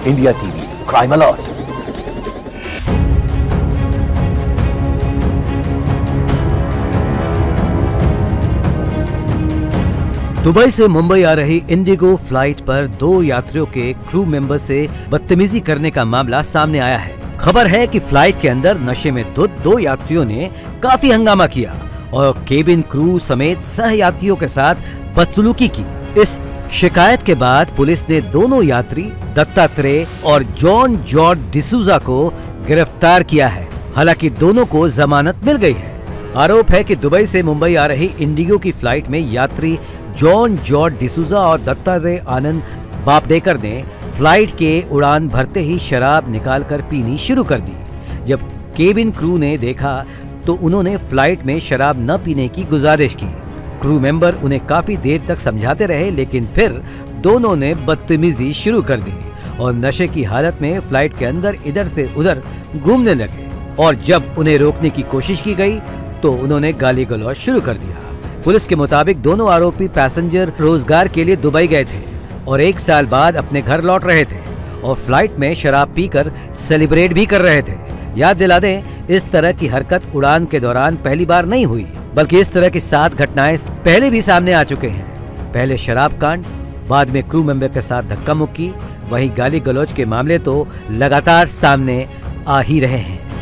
India TV crime alert. Dubai से मुंबई आ रही Indigo flight पर 2 यात्रियों के क्रू मेंबर से बदतमीजी करने का मामला सामने आया है। खबर है कि फ्लाइट के अंदर नशे में धुत 2 यात्रियों ने काफी हंगामा किया और केबिन क्रू समेत सह यात्रियों के साथ बदसलूकी की। इस शिकायत के बाद पुलिस ने दोनों यात्री दत्तात्रेय और जॉन जॉर्ज डिसूजा को गिरफ्तार किया है। हालांकि दोनों को जमानत मिल गई है। आरोप है कि दुबई से मुंबई आ रही इंडिगो की फ्लाइट में यात्री जॉन जॉर्ज डिसूजा और दत्तात्रेय आनंद बापडेकर ने फ्लाइट के उड़ान भरते ही शराब निकालकर पीनी शुरू कर दी। जब केबिन क्रू ने देखा तो उन्होंने फ्लाइट में शराब न पीने की गुजारिश की। क्रू मेंबर उन्हें काफी देर तक समझाते रहे, लेकिन फिर दोनों ने बदतमीजी शुरू कर दी और नशे की हालत में फ्लाइट के अंदर इधर से उधर घूमने लगे। और जब उन्हें रोकने की कोशिश की गई तो उन्होंने गाली गलौज शुरू कर दिया। पुलिस के मुताबिक दोनों आरोपी पैसेंजर रोजगार के लिए दुबई गए थे और 1 साल बाद अपने घर लौट रहे थे और फ्लाइट में शराब पीकर सेलिब्रेट भी कर रहे थे। याद दिला दें, इस तरह की हरकत उड़ान के दौरान पहली बार नहीं हुई, बल्कि इस तरह की 7 घटनाएं पहले भी सामने आ चुके हैं। पहले शराब कांड, बाद में क्रू मेंबर के साथ धक्का मुक्की, वहीं गाली गलौज के मामले तो लगातार सामने आ ही रहे हैं।